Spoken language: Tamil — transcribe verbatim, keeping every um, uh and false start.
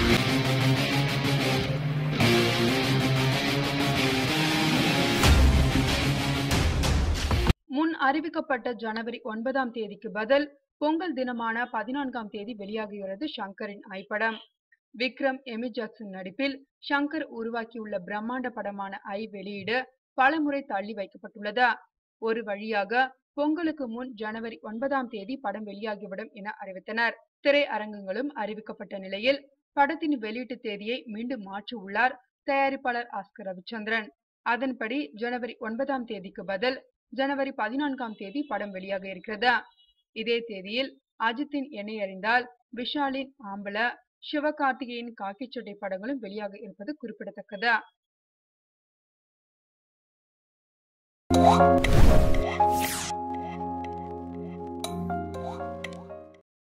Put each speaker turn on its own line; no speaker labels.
முன் அறிவிக்கப்பட்ட ஜனவரி ஒன்பதாம் தேதிக்கு பதில் பொங்கல் தினமான பதினான்காம் தேதி வெளியாகுகிறது ஷங்கரின் ஐப்படம். விக்ரம் எமி ஜாக்சன் நடிப்பில் ஷங்கர் உருவாக்கியுள்ள பிரம்மாண்ட படமான ஐ வெளியீடு பலமுறை தள்ளி வைக்கப்பட்டுள்ளது. ஒரு வழியாக பொங்கலுக்கு முன் ஜனவரி ஒன்பதாம் தேதி படம் வெளியாகிவிடும் என அறிவித்தனர். திரையரங்குகளும் அறிவிக்கப்பட்ட நிலையில் படத்தின் வெளியீட்டு தேதியை மீண்டும் மாற்றி உள்ளார் தயாரிப்பாளர் ஆஸ்கர் ரவிச்சந்திரன். அதன்படி ஜனவரி ஒன்பதாம் தேதிக்கு பதில் ஜனவரி பதினான்காம் தேதி படம் வெளியாக இருக்கிறது. இதே தேதியில் அஜித்தின் என்னை அறிந்தால், விஷாலின் ஆம்பள, சிவகார்த்திகேயன் காக்கிச்சட்டை படங்களும் வெளியாக இருப்பது குறிப்பிடத்தக்கது.